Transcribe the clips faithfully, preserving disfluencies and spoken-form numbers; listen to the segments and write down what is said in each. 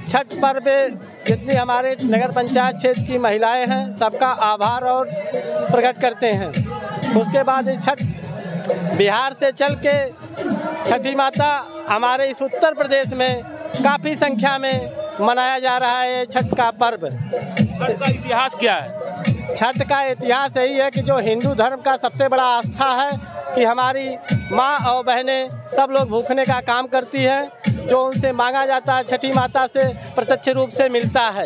छठ पर्व पे जितनी हमारे नगर पंचायत क्षेत्र की महिलाएं हैं सबका आभार और प्रकट करते हैं। उसके बाद ये छठ बिहार से चल के छठी माता हमारे इस उत्तर प्रदेश में काफ़ी संख्या में मनाया जा रहा है छठ का पर्व। छठ का इतिहास क्या है? छठ का इतिहास यही है कि जो हिंदू धर्म का सबसे बड़ा आस्था है कि हमारी माँ और बहनें सब लोग भूखने का काम करती हैं, जो उनसे मांगा जाता है छठी माता से प्रत्यक्ष रूप से मिलता है।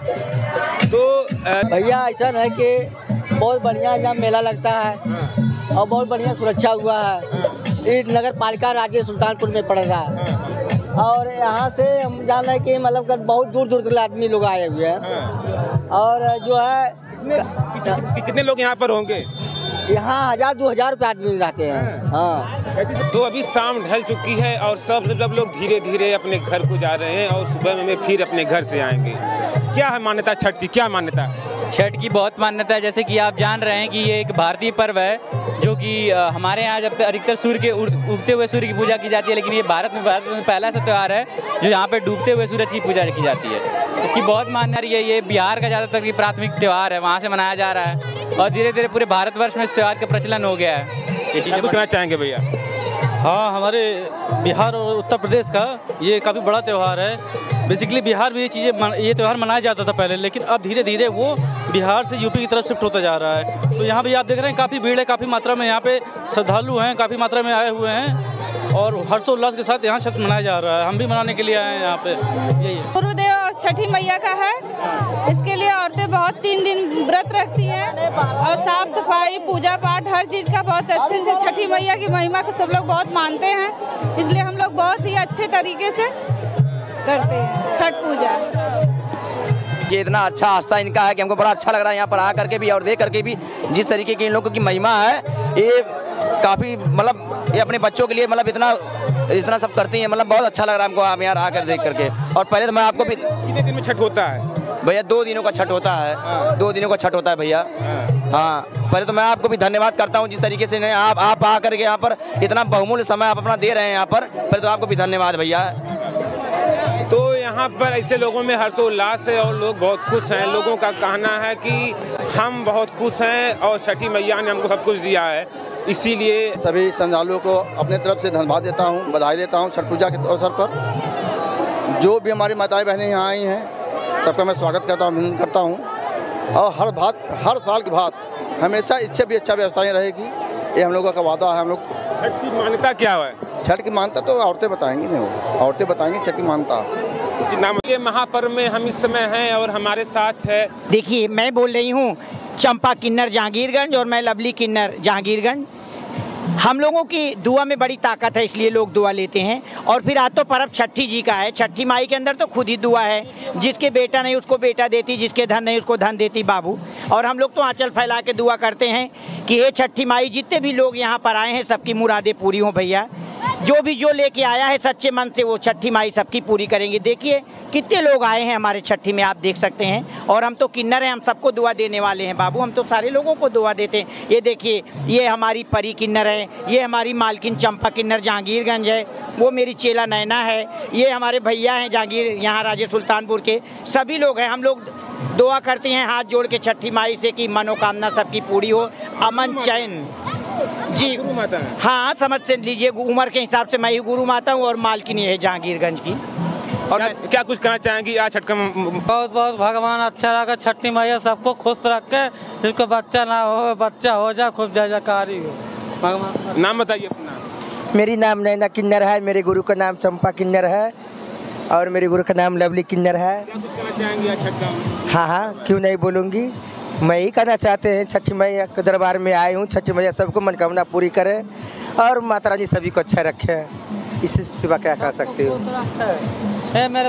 तो भैया ऐसा है कि बहुत बढ़िया यहाँ मेला लगता है और बहुत बढ़िया सुरक्षा हुआ है। इस नगर पालिका राज्य सुल्तानपुर में पड़ रहा है और यहाँ से हम जान रहे हैं कि मतलब बहुत दूर दूर के आदमी लोग आए हुए हैं और जो है कितने, कितने लोग यहाँ पर होंगे? यहाँ हजार दो हजार रुपये आदमी रहते हैं। हाँ, तो अभी शाम ढल चुकी है और सब सब लोग धीरे धीरे अपने घर को जा रहे हैं और सुबह में फिर अपने घर से आएंगे। क्या है मान्यता छठ की? क्या मान्यता? छठ की बहुत मान्यता है। जैसे कि आप जान रहे हैं कि ये एक भारतीय पर्व है जो कि हमारे यहाँ जब अधिकतर सूर्य के उगते हुए सूर्य की पूजा की जाती है, लेकिन ये भारत में भारत में पहला ऐसा त्यौहार है जो यहाँ पे डूबते हुए सूरज की पूजा की जाती है। इसकी बहुत मान्यता है। ये बिहार का ज़्यादातर की प्राथमिक त्यौहार है, वहाँ से मनाया जा रहा है और धीरे धीरे पूरे भारतवर्ष में इस त्यौहार का प्रचलन हो गया है। ये चीज़ें पूछना चाहेंगे भैया? हाँ, हमारे बिहार और उत्तर प्रदेश का ये काफ़ी बड़ा त्यौहार है। बेसिकली बिहार में ये चीज़ें ये त्यौहार मनाया जाता था पहले, लेकिन अब धीरे धीरे वो बिहार से यूपी की तरफ शिफ्ट होता जा रहा है। तो यहाँ भी आप देख रहे हैं काफ़ी भीड़ है, काफ़ी मात्रा में यहाँ पे श्रद्धालु हैं, काफ़ी मात्रा में आए हुए हैं और हर्षोल्लास के साथ यहाँ छठ मनाया जा रहा है। हम भी मनाने के लिए आए हैं यहाँ पे। यही है गुरुदेव और छठी मैया का है। इसके लिए औरतें बहुत तीन दिन व्रत रखती हैं और साफ सफाई पूजा पाठ हर चीज़ का बहुत अच्छे से छठी मैया की महिमा को सब लोग बहुत मानते हैं, इसलिए हम लोग बहुत ही अच्छे तरीके से करते हैं छठ पूजा। ये इतना अच्छा आस्था इनका है कि हमको बड़ा अच्छा लग रहा है यहाँ पर आ करके भी और देख करके भी। जिस तरीके की इन लोगों की महिमा है ये काफ़ी मतलब ये अपने बच्चों के लिए मतलब इतना इतना सब करती हैं, मतलब बहुत अच्छा लग रहा है हमको आप यहाँ आकर देख करके। और पहले तो मैं आपको भी कितने दिन में छठ होता है भैया? दो दिनों का छठ होता है, दो दिनों का छठ होता है भैया। हाँ, पहले तो मैं आपको भी धन्यवाद करता हूँ जिस तरीके से आप आप आ करके यहाँ पर इतना बहुमूल्य समय आप अपना दे रहे हैं यहाँ पर। पहले तो आपको भी धन्यवाद भैया। तो यहाँ पर ऐसे लोगों में हर्षोल्लास है और लोग बहुत खुश हैं। लोगों का कहना है कि हम बहुत खुश हैं और छठी मैया ने हमको सब कुछ दिया है, इसीलिए सभी श्रद्धालुओं को अपने तरफ से धन्यवाद देता हूँ, बधाई देता हूँ छठ पूजा के अवसर पर। जो भी हमारी माताएं बहनें यहाँ आई हैं सबका मैं स्वागत करता हूँ, अभिनंदन करता हूँ और हर बात हर साल की बात हमेशा इच्छा भी अच्छा व्यवस्थाएँ रहेगी, ये हम लोगों का वादा है। हम लोग छठ की मान्यता क्या है? छठ की मान्यता तो औरतें बताएंगी, नहीं हो औरतें बताएंगी छठ की मान्यता। नाम के महापर्व में हम इस समय हैं और हमारे साथ है, देखिए मैं बोल रही हूँ चंपा किन्नर जहांगीरगंज और मैं लवली किन्नर जहांगीरगंज। हम लोगों की दुआ में बड़ी ताकत है, इसलिए लोग दुआ लेते हैं। और फिर आज तो पर्व छठी जी का है। छठी माई के अंदर तो खुद ही दुआ है, जिसके बेटा नहीं उसको बेटा देती, जिसके धन नहीं उसको धन देती बाबू। और हम लोग तो आंचल फैला के दुआ करते हैं कि ये छठी माई जितने भी लोग यहाँ पर आए हैं सबकी मुरादें पूरी हों भैया। जो भी जो लेके आया है सच्चे मन से वो छठी माई सबकी पूरी करेंगे। देखिए कितने लोग आए हैं हमारे छठी में, आप देख सकते हैं। और हम तो किन्नर हैं, हम सबको दुआ देने वाले हैं बाबू, हम तो सारे लोगों को दुआ देते हैं। ये देखिए ये हमारी परी किन्नर है, ये हमारी मालकिन चंपा किन्नर जहांगीरगंज है, वो मेरी चेला नैना है, ये हमारे भैया हैं जहांगीर यहाँ राजे सुल्तानपुर के सभी लोग हैं। हम लोग दुआ करते हैं हाथ जोड़ के छठी माई से कि मनोकामना सबकी पूरी हो, अमन चैन जी। गुरु माता है? हाँ, समझ से लीजिए उम्र के हिसाब से मैं ही गुरु माता हूँ और मालकिन ये है जहांगीरगंज की। और क्या, क्या कुछ कहना चाहेंगी आज छठ का? बहुत बहुत भगवान अच्छा रखा, छठी मैया सबको खुश रखे, जिसको बच्चा ना हो बच्चा हो जाए, खूब जय जयकारी हो भगवान। नाम बताइए अपना। मेरी नाम नैना किन्नर है, मेरे गुरु का नाम चंपा किन्नर है और मेरे गुरु का नाम लवली किन्नर है। क्या कुछ कहना चाहेंगी आज छठ का? हाँ हाँ, क्यों नहीं बोलूँगी। मैं ही कहना चाहते हैं छठी मैया के दरबार में आए हूँ, छठी मैया सबको मनोकामना पूरी करे और माता रानी सभी को अच्छा रखे। इससे सिवा क्या कह सकते हो।